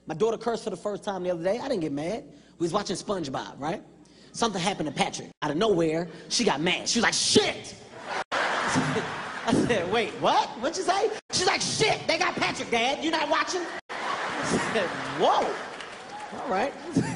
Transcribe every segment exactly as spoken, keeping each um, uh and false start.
My daughter cursed for the first time the other day. I didn't get mad. We was watching SpongeBob, right? Something happened to Patrick. Out of nowhere, she got mad. She was like, shit! I said, wait, what? What'd you say? She's like, shit, they got Patrick, Dad. You not watching? I said, whoa. All right.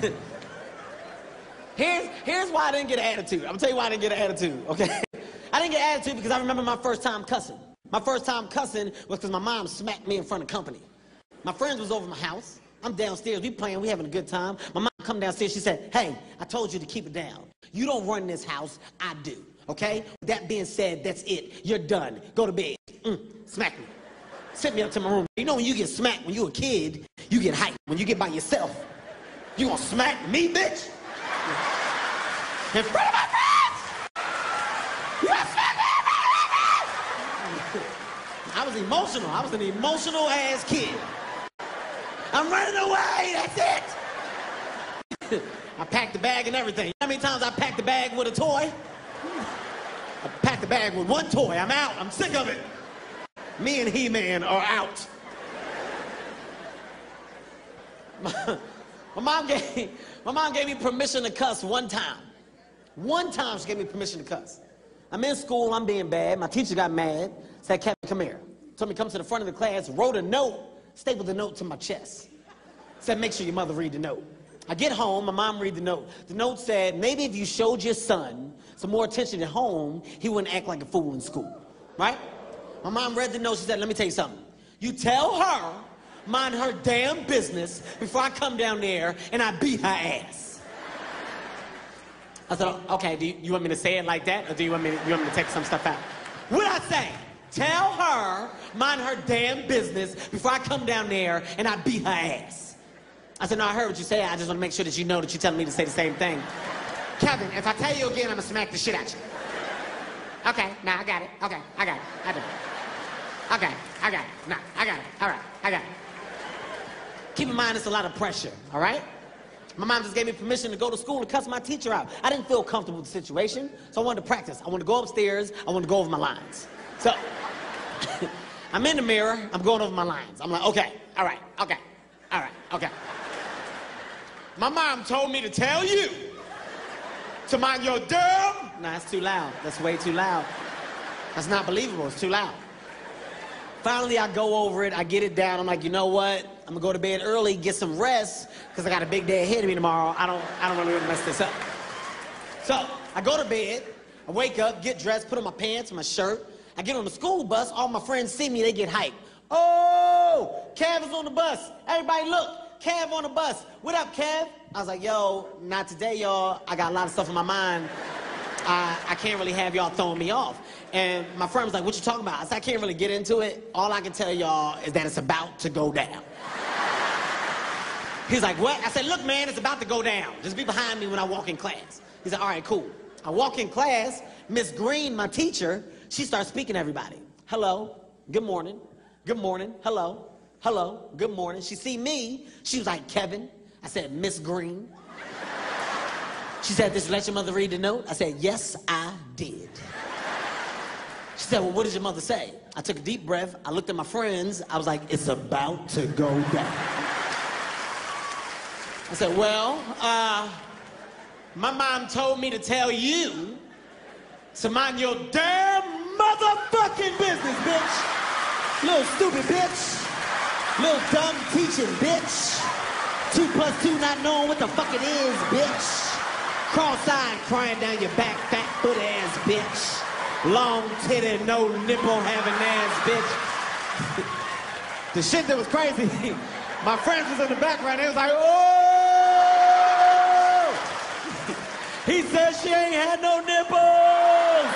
here's, here's why I didn't get an attitude. I'm gonna tell you why I didn't get an attitude, okay? I didn't get an attitude because I remember my first time cussing. My first time cussing was because my mom smacked me in front of company. My friends was over my house. I'm downstairs, we playing, we having a good time. My mom come downstairs, she said, hey, I told you to keep it down. You don't run this house, I do, okay? That being said, that's it. You're done. Go to bed. Mm, smack me. Sent me up to my room. You know when you get smacked when you a kid, you get hyped. When you get by yourself, you gonna smack me, bitch? In front of my friends! You gonna smack me in front of my friends! I was emotional. I was an emotional ass kid. I'm running away, that's it! I packed the bag and everything. You know how many times I packed the bag with a toy? I packed the bag with one toy. I'm out. I'm sick of it. Me and He-Man are out. My, my, mom gave, my mom gave me permission to cuss one time. One time she gave me permission to cuss. I'm in school, I'm being bad. My teacher got mad, said, Kevin, come here. Told me to come to the front of the class, wrote a note, stapled the note to my chest. Said, make sure your mother read the note. I get home, my mom read the note. The note said, maybe if you showed your son some more attention at home, he wouldn't act like a fool in school, right? My mom read the note, she said, let me tell you something. You tell her, mind her damn business before I come down there and I beat her ass. I said, okay, do you, you want me to say it like that, or do you want me to, you want me to take some stuff out? What'd I say? Tell her, mind her damn business before I come down there and I beat her ass. I said, no, I heard what you said. I just want to make sure that you know that you're telling me to say the same thing. Kevin, if I tell you again, I'm going to smack the shit out you. Okay, nah, I got it. Okay, I got it. I do. Okay, I got it. Nah, I got it. All right, I got it. Keep in mind, it's a lot of pressure, all right? My mom just gave me permission to go to school and cuss my teacher out. I didn't feel comfortable with the situation, so I wanted to practice. I wanted to go upstairs. I wanted to go over my lines. So, I'm in the mirror. I'm going over my lines. I'm like, okay, all right, okay, all right, okay. My mom told me to tell you to mind your damn... Nah, that's too loud. That's way too loud. That's not believable. It's too loud. Finally, I go over it. I get it down. I'm like, you know what? I'm gonna go to bed early, get some rest, because I got a big day ahead of me tomorrow. I don't, I don't really want to mess this up. So, I go to bed. I wake up, get dressed, put on my pants, my shirt. I get on the school bus. All my friends see me. They get hyped. Oh, Kev is on the bus. Everybody look. Kev on the bus. What up, Kev? I was like, yo, not today, y'all. I got a lot of stuff in my mind. Uh, I can't really have y'all throwing me off. And my friend was like, what you talking about? I said, I can't really get into it. All I can tell y'all is that it's about to go down. He's like, what? I said, look, man, it's about to go down. Just be behind me when I walk in class. He said, all right, cool. I walk in class. Miss Green, my teacher, she starts speaking to everybody. Hello, good morning, good morning, hello. Hello, good morning. She see me. She was like, Kevin. I said, Miss Green. She said, did you let your mother read the note? I said, yes, I did. She said, well, what did your mother say? I took a deep breath. I looked at my friends. I was like, it's about to go down. I said, well, uh, my mom told me to tell you to mind your damn motherfucking business, bitch. Little stupid bitch. Little dumb teaching, bitch. Two plus two not knowing what the fuck it is, bitch. Cross-eyed crying down your back, fat foot ass, bitch. Long titty, no nipple having ass, bitch. The shit that was crazy, my friends was in the background, they was like, oh! He said she ain't had no nipples!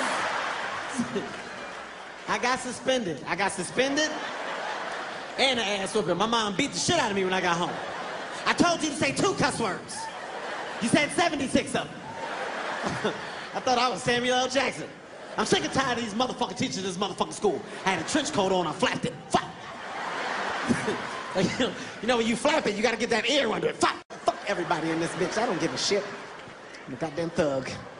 I got suspended. I got suspended. And an ass whooping. My mom beat the shit out of me when I got home. I told you to say two cuss words. You said seventy-six of them. I thought I was Samuel L. Jackson. I'm sick and tired of these motherfucking teachers in this motherfucking school. I had a trench coat on, I flapped it. Flap. Like, you know, you know, when you flap it, you gotta get that air under it. Fuck, fuck everybody in this bitch. I don't give a shit. I'm a goddamn thug.